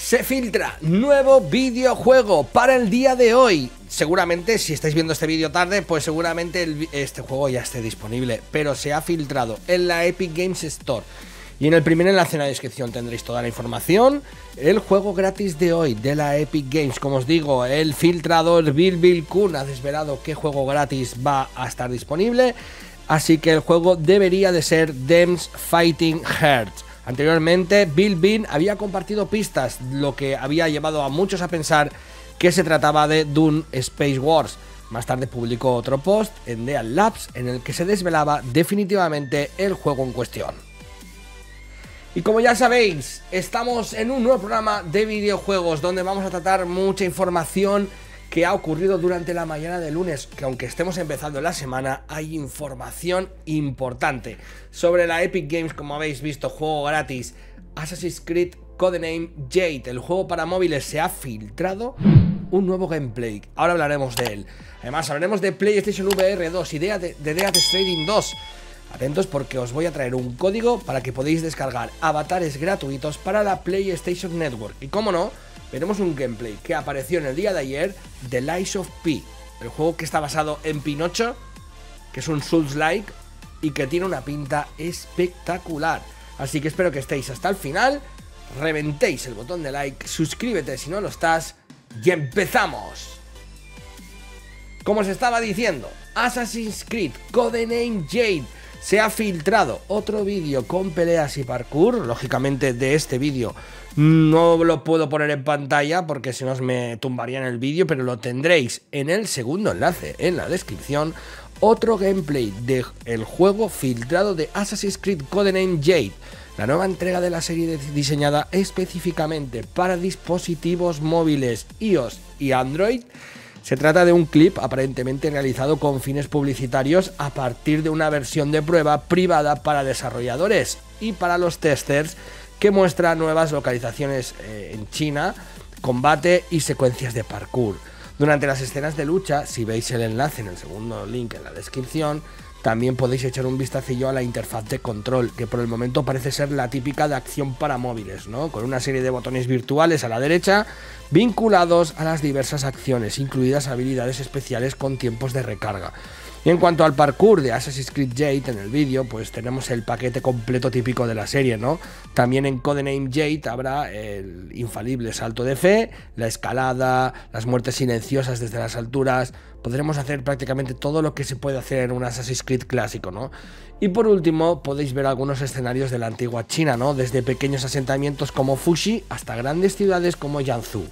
Se filtra nuevo videojuego para el día de hoy. Seguramente si estáis viendo este vídeo tarde, pues seguramente este juego ya esté disponible, pero se ha filtrado en la Epic Games Store. Y en el primer enlace en la descripción tendréis toda la información. El juego gratis de hoy de la Epic Games, como os digo, el filtrador Bilbil-Kun ha desvelado qué juego gratis va a estar disponible. Así que el juego debería de ser Dem's Fighting Hearts. Anteriormente, Bilbil había compartido pistas, lo que había llevado a muchos a pensar que se trataba de Dune Space Wars. Más tarde publicó otro post en Deal Labs en el que se desvelaba definitivamente el juego en cuestión. Y como ya sabéis, estamos en un nuevo programa de videojuegos donde vamos a tratar mucha información que ha ocurrido durante la mañana de lunes, que aunque estemos empezando la semana, hay información importante sobre la Epic Games, como habéis visto, juego gratis, Assassin's Creed Codename Jade, el juego para móviles. Se ha filtrado un nuevo gameplay, ahora hablaremos de él. Además hablaremos de PlayStation VR 2 y de Death Stranding 2. Atentos porque os voy a traer un código para que podáis descargar avatares gratuitos para la PlayStation Network. Y como no, veremos un gameplay que apareció en el día de ayer de Lies of P, el juego que está basado en Pinocho, que es un Souls-like y que tiene una pinta espectacular. Así que espero que estéis hasta el final, reventéis el botón de like, suscríbete si no lo estás y ¡empezamos! Como os estaba diciendo, Assassin's Creed Codename Jade. Se ha filtrado otro vídeo con peleas y parkour. Lógicamente de este vídeo no lo puedo poner en pantalla porque si no me tumbarían el vídeo, pero lo tendréis en el segundo enlace en la descripción. Otro gameplay del juego filtrado de Assassin's Creed Codename Jade, la nueva entrega de la serie diseñada específicamente para dispositivos móviles iOS y Android. Se trata de un clip aparentemente realizado con fines publicitarios a partir de una versión de prueba privada para desarrolladores y para los testers, que muestra nuevas localizaciones en China, combate y secuencias de parkour. Durante las escenas de lucha, si veis el enlace en el segundo link en la descripción, también podéis echar un vistacillo a la interfaz de control, que por el momento parece ser la típica de acción para móviles, ¿no? Con una serie de botones virtuales a la derecha, vinculados a las diversas acciones, incluidas habilidades especiales con tiempos de recarga. Y en cuanto al parkour de Assassin's Creed Jade en el vídeo, pues tenemos el paquete completo típico de la serie, ¿no? También en Codename Jade habrá el infalible salto de fe, la escalada, las muertes silenciosas desde las alturas. Podremos hacer prácticamente todo lo que se puede hacer en un Assassin's Creed clásico, ¿no? Y por último, podéis ver algunos escenarios de la antigua China, ¿no? Desde pequeños asentamientos como Fuxi hasta grandes ciudades como Jiangsu.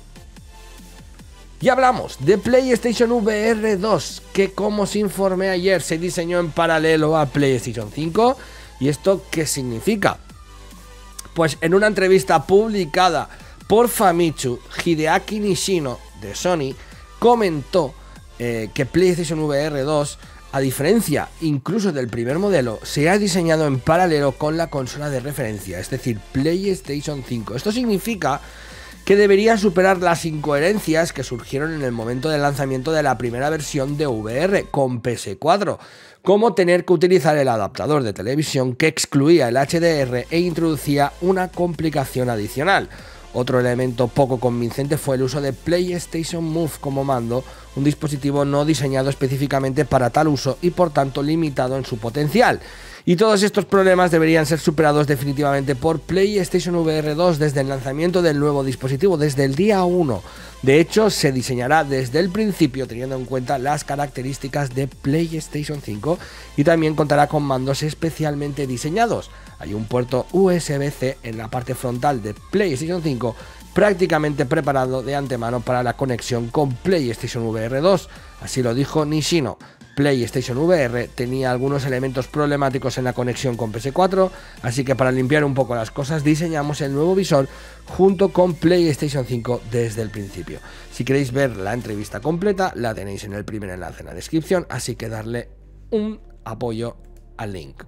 Y hablamos de PlayStation VR 2, que como os informé ayer se diseñó en paralelo a PlayStation 5. ¿Y esto qué significa? Pues en una entrevista publicada por Famitsu, Hideaki Nishino de Sony comentó que PlayStation VR 2, a diferencia incluso del primer modelo, se ha diseñado en paralelo con la consola de referencia, es decir, PlayStation 5. Esto significa que debería superar las incoherencias que surgieron en el momento del lanzamiento de la primera versión de VR con PS4, como tener que utilizar el adaptador de televisión que excluía el HDR e introducía una complicación adicional. Otro elemento poco convincente fue el uso de PlayStation Move como mando, un dispositivo no diseñado específicamente para tal uso y por tanto limitado en su potencial. Y todos estos problemas deberían ser superados definitivamente por PlayStation VR 2 desde el lanzamiento del nuevo dispositivo, desde el día 1. De hecho, se diseñará desde el principio teniendo en cuenta las características de PlayStation 5 y también contará con mandos especialmente diseñados. Hay un puerto USB-C en la parte frontal de PlayStation 5 prácticamente preparado de antemano para la conexión con PlayStation VR 2, así lo dijo Nishino. PlayStation VR tenía algunos elementos problemáticos en la conexión con PS4, así que para limpiar un poco las cosas diseñamos el nuevo visor junto con PlayStation 5 desde el principio. Si queréis ver la entrevista completa, la tenéis en el primer enlace en la descripción, así que darle un apoyo al link.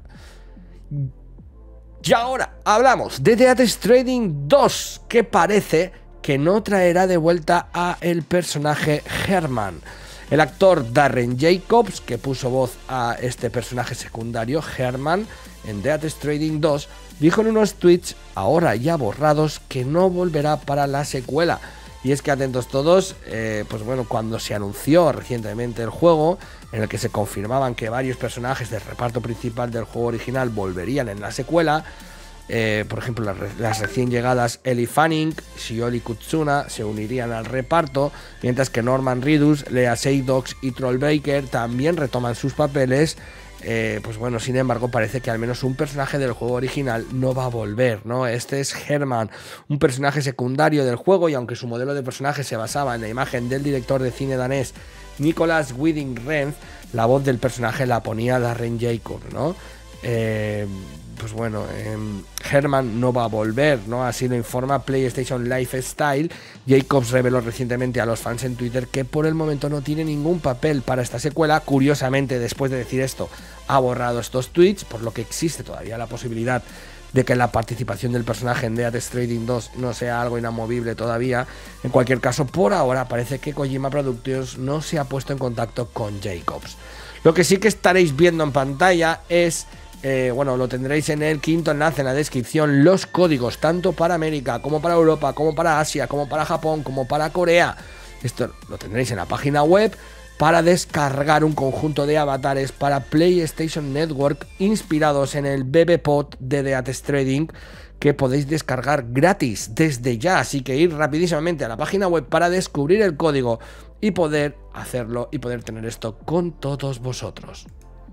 Y ahora hablamos de Death Stranding 2, que parece que no traerá de vuelta a el personaje Herman. El actor Darren Jacobs, que puso voz a este personaje secundario, Herman, en Death Stranding 2, dijo en unos tweets, ahora ya borrados, que no volverá para la secuela. Y es que atentos todos, pues bueno, cuando se anunció recientemente el juego, en el que se confirmaban que varios personajes del reparto principal del juego original volverían en la secuela, por ejemplo, las recién llegadas Ellie Fanning, Shiori Kutsuna se unirían al reparto, mientras que Norman Reedus, Lea Seydoux y Troy Baker también retoman sus papeles. Pues bueno, sin embargo, parece que al menos un personaje del juego original no va a volver, ¿no? Este es Herman, un personaje secundario del juego, y aunque su modelo de personaje se basaba en la imagen del director de cine danés Nicolas Winding Refn, la voz del personaje la ponía Darren Jacobs, ¿no? Pues bueno, Herman no va a volver, ¿no? Así lo informa PlayStation Lifestyle. Jacobs reveló recientemente a los fans en Twitter que por el momento no tiene ningún papel para esta secuela. Curiosamente, después de decir esto, ha borrado estos tweets, por lo que existe todavía la posibilidad de que la participación del personaje en Death Stranding 2 no sea algo inamovible todavía. En cualquier caso, por ahora parece que Kojima Productions no se ha puesto en contacto con Jacobs. Lo que sí que estaréis viendo en pantalla es... bueno, lo tendréis en el quinto enlace en la descripción, los códigos tanto para América como para Europa, como para Asia, como para Japón, como para Corea. Esto lo tendréis en la página web para descargar un conjunto de avatares para PlayStation Network inspirados en el BB-Pod de Death Stranding, que podéis descargar gratis desde ya. Así que ir rapidísimamente a la página web para descubrir el código y poder hacerlo y poder tener esto con todos vosotros.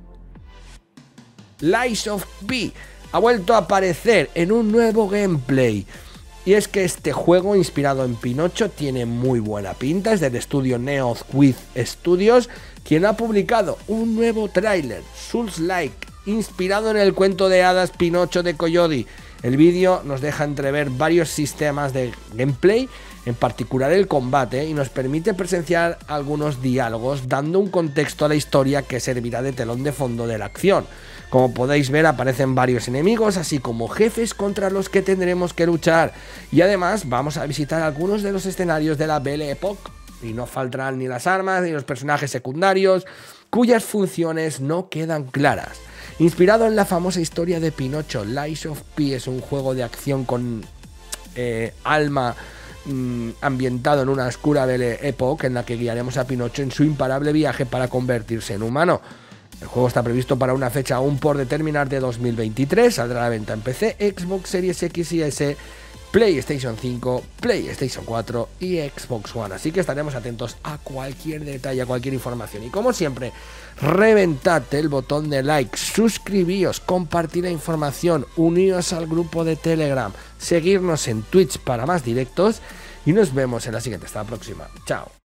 Lies of P ha vuelto a aparecer en un nuevo gameplay. Y es que este juego, inspirado en Pinocho, tiene muy buena pinta. Es del estudio Neothwith Studios, quien ha publicado un nuevo tráiler, Souls-like, inspirado en el cuento de hadas Pinocho de Coyote. El vídeo nos deja entrever varios sistemas de gameplay, en particular el combate, y nos permite presenciar algunos diálogos, dando un contexto a la historia que servirá de telón de fondo de la acción. Como podéis ver, aparecen varios enemigos, así como jefes contra los que tendremos que luchar. Y además vamos a visitar algunos de los escenarios de la Belle Époque, y no faltarán ni las armas ni los personajes secundarios, cuyas funciones no quedan claras. Inspirado en la famosa historia de Pinocho, Lies of P es un juego de acción con alma ambientado en una oscura Belle Époque, en la que guiaremos a Pinocho en su imparable viaje para convertirse en humano. El juego está previsto para una fecha aún por determinar de 2023, saldrá a la venta en PC, Xbox Series X y S, PlayStation 5, PlayStation 4 y Xbox One. Así que estaremos atentos a cualquier detalle, a cualquier información. Y como siempre, reventad el botón de like, suscribíos, compartid la información, uníos al grupo de Telegram, seguirnos en Twitch para más directos y nos vemos en la siguiente. Hasta la próxima. Chao.